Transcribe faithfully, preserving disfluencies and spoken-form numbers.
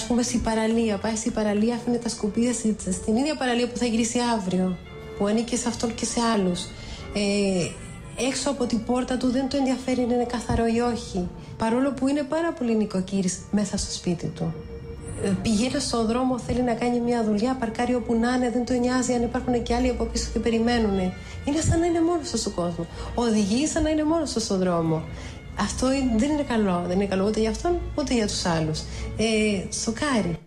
ας πούμε στην παραλία, πάει στην παραλία, αφήνει τα σκουπίδια στην ίδια παραλία που θα γυρίσει αύριο, που ανήκει σε αυτόν και σε άλλους. Ε, έξω από την πόρτα του δεν το ενδιαφέρει να είναι καθαρό ή όχι, παρόλο που είναι πάρα πολύ νοικοκύρης μέσα στο σπίτι του. Ε, πηγαίνει στον δρόμο, θέλει να κάνει μια δουλειά, παρκάρει όπου να είναι, δεν το νοιάζει αν υπάρχουν και άλλοι από πίσω και περιμένουν. Είναι σαν να είναι μόνος του στον κόσμο. Οδηγεί σαν να είναι μόνος του στον δρόμο. Αυτό δεν είναι καλό. Δεν είναι καλό ούτε για αυτόν ούτε για τους άλλους. Ε, σοκάρει.